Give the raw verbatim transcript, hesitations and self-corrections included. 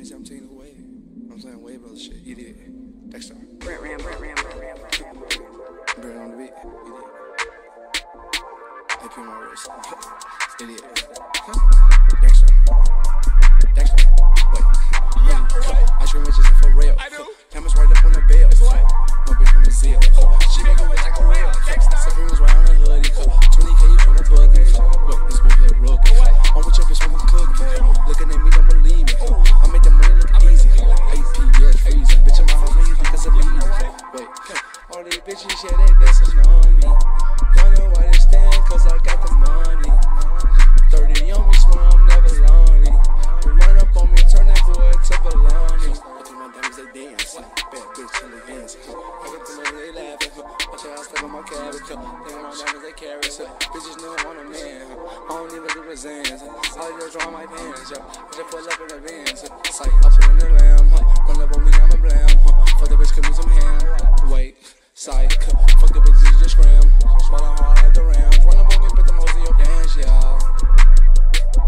bitch, I'm taking it away. I'm saying way brother shit. Idiot. Dexter. Brent Ram, Brent Ram, Brent Ram, Brent Ram, Brent Ram. Brent on the beat. Idiot. A P on my wrist. Idiot. Dexter. Dexter. Wait. Yeah, right. I scream bitches for real. I do. Cameras right up on the bill. My bitch from the Zell. She make it look like a real. Supremes right on the hoodie. twenty K from the buggy. Wait, this boy here rookie. I'm with your bitch from the cookie. Looking at me, don't believe me. I make the money look easy. A P, yeah, freezing. Bitch, I'm out of because of me. Wait, all these bitches, yeah, they dancing on me. Wonder why they stand, cause I got the money. thirty on me, swear I'm never lonely. Run up on me, turn that boy to baloney. Between my diamonds, they dance. Bad bitch in the hands. I get the money, they laughing. Watch out, I step on my cabbage. They got my diamonds, they carry. Bitches know I'm a man. I don't even do resents. I just draw my pants. I just pull up in the vans. Sight, I put in the lamb. Run up on me, I'm a blam. Fuck the bitch, give me some ham. Wait, sight. Fuck the bitch, just scram. Swallow hard like the Rams. Run up on me, put the most in your pants, y'all.